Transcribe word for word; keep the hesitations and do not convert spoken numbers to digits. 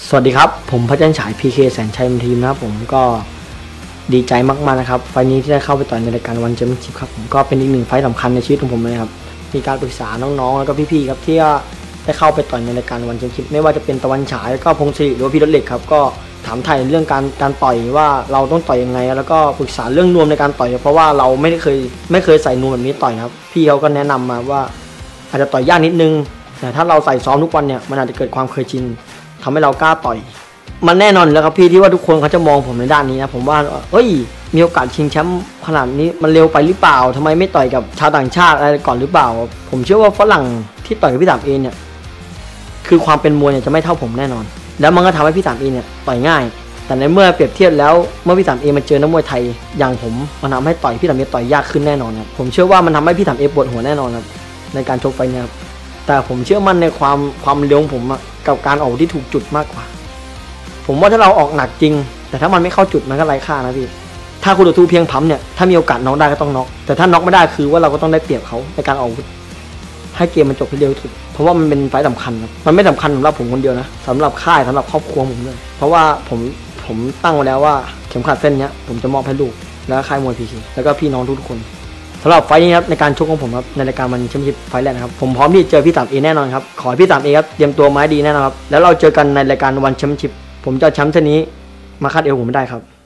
สวัสดีครับผมพระจันทร์ฉาย พี เค แสนชัยทีมนะครับผมก็ดีใจมากๆนะครับไฟนี้ที่ได้เข้าไปต่อยในรายการวันแชมเปี้ยนชิพครับผมก็เป็นอีกหนึ่งไฟสำคัญในชีวิตของผมเลยครับมีการปรึกษาน้องๆแล้วก็พี่ๆครับที่ได้เข้าไปต่อยในรายการวันแชมเปี้ยนชิพไม่ว่าจะเป็นตะวันฉายแล้วก็พงศิริหรือว่าพี่รถเหล็กครับก็ถามไถ่เรื่องการการต่อยว่าเราต้องต่อยยังไงแล้วก็ปรึกษาเรื่องนวมในการต่อยเพราะว่าเราไม่ได้เคยไม่เคยใส่นวมแบบนี้ต่อยครับพี่เขาก็แนะนำมาว่าอาจจะต่อยยากนิดนึงแต่ถ้าเราใส่ซ้อมทุกวันเนี่ยมันอาจจะเกิดความเคยชินทำให้เรากล้าต่อยมันแน่นอนแล้วครับพี่ที่ว่าทุกคนเขาจะมองผมในด้านนี้นะผมว่าเอ้ยมีโอกาสชิงแชมป์ขนาดนี้มันเร็วไปหรือเปล่าทำไมไม่ต่อยกับชาวต่างชาติอะไรก่อนหรือเปล่าผมเชื่อว่าฝรั่งที่ต่อยกับพี่สามเอเนี่ยคือความเป็นมวยเนี่ยจะไม่เท่าผมแน่นอนแล้วมันก็ทำให้พี่สามเอเนี่ยต่อยง่ายแต่ในเมื่อเปรียบเทียบแล้วเมื่อพี่สามเอมาเจอนักมวยไทยอย่างผมมันทำให้ต่อยพี่สามเอต่อยยากขึ้นแน่นอนครับผมเชื่อว่ามันทำให้พี่สามเอปวดหัวแน่นอนครับในการชกไฟเนี่ยครับแต่ผมเชื่อมั่นในความความเร็วของผมกับการออกที่ถูกจุดมากกว่าผมว่าถ้าเราออกหนักจริงแต่ถ้ามันไม่เข้าจุดมันก็ไร้ค่านะพี่ถ้าคู่ต่อสู้เพียงพั้มเนี่ยถ้ามีโอกาสน็อกได้ก็ต้องน็อกแต่ถ้าน็อกไม่ได้คือว่าเราก็ต้องได้เปรียบเขาในการออกให้เกมมันจบให้เร็วที่สุดเพราะว่ามันเป็นไฟสำคัญครับมันไม่สำคัญสำหรับผมคนเดียวนะสำหรับค่ายสำหรับครอบครัวผมด้วยเพราะว่าผมผมตั้งไว้แล้วว่าเข็มขัดเส้นนี้ผมจะมอบให้ลูกแล้วค่ายมวยพีเคแล้วก็พี่น้องทุกคนสำหรับไฟนี้ครับในการชกของผมครับในรายการมันแชมเปี้ยนชิพไฟแรกนะครับผมพร้อมที่จะเจอพี่สามเอแน่นอนครับขอให้พี่สามเอครับเตรียมตัวมาให้ดีแน่นอนครับแล้วเราเจอกันในรายการวันแชมเปี้ยนชิพผมจะแชมป์เส้นนี้มาคาดเอวผมไม่ได้ครับ